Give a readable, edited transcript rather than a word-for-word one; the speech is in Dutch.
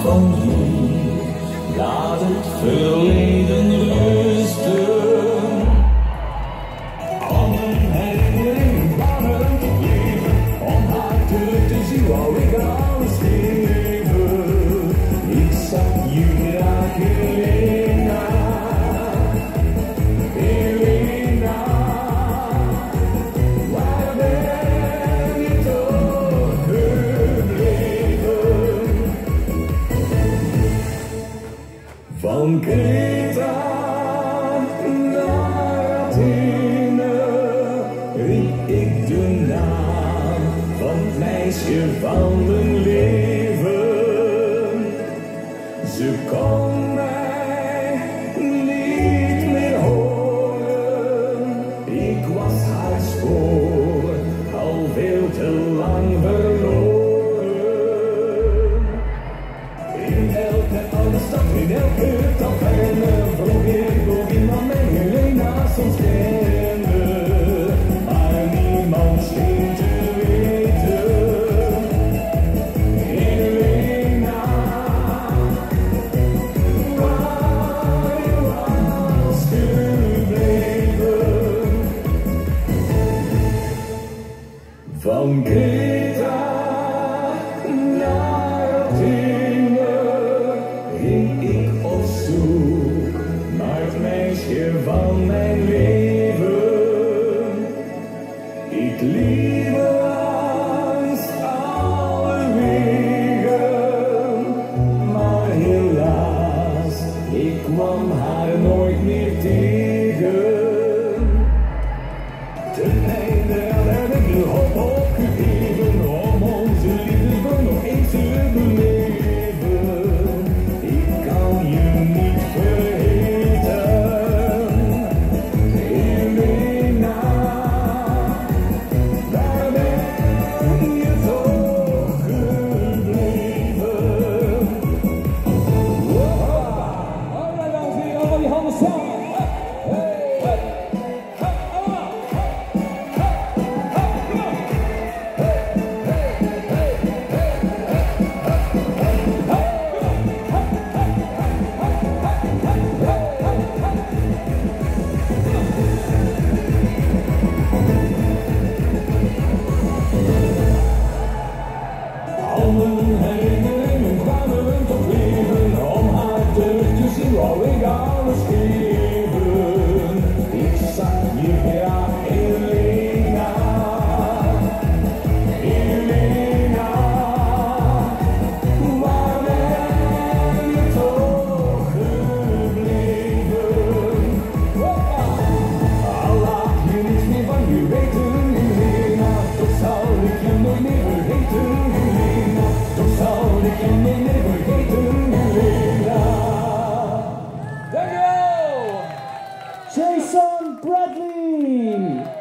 van hier, laat het verleden rusten. Al mijn herinneringen kwamen tot leven, om haar terug te zien wou ik alles geven. Ik zag je graag, Helena, Helena. Waar ben je toch gebleven? Van Kreta naar Athene riep ik de naam van het meisje van mijn leven. Ze kon mij niet meer horen, ik was haar spoor al veel te lang verloren. In elke oude stad, in elke taverne vroeg ik of iemand mijn Helena soms kende, maar niemand scheen te weten. Helena, waar je was gebleven. Van Kreta naar Athene ging ik op zoek naar het meisje van mijn leven. Ik liep langs alle wegen, maar helaas, ik kwam haar nooit meer tegen. Ten einde heb ik de hoop opgegeven om onze liefde nog eens te beleven. Ik kan je niet vergeten, Helena. Waar ben je toch gebleven? Alright, dames en heren, allemaal die handen samen. Al mijn herinneringen kwamen tot leven, om haar terug te zien wou ik alles geven. Ik zag je graag, Helena, Helena. Waar ben je toch gebleven? Al laat je niets meer van je weten, Helena, toch zal ik je nooit meer vergeten, Helena. Toch zal ik je nooit meer vergeten, Helena. Dankjewel! Jason Bradley!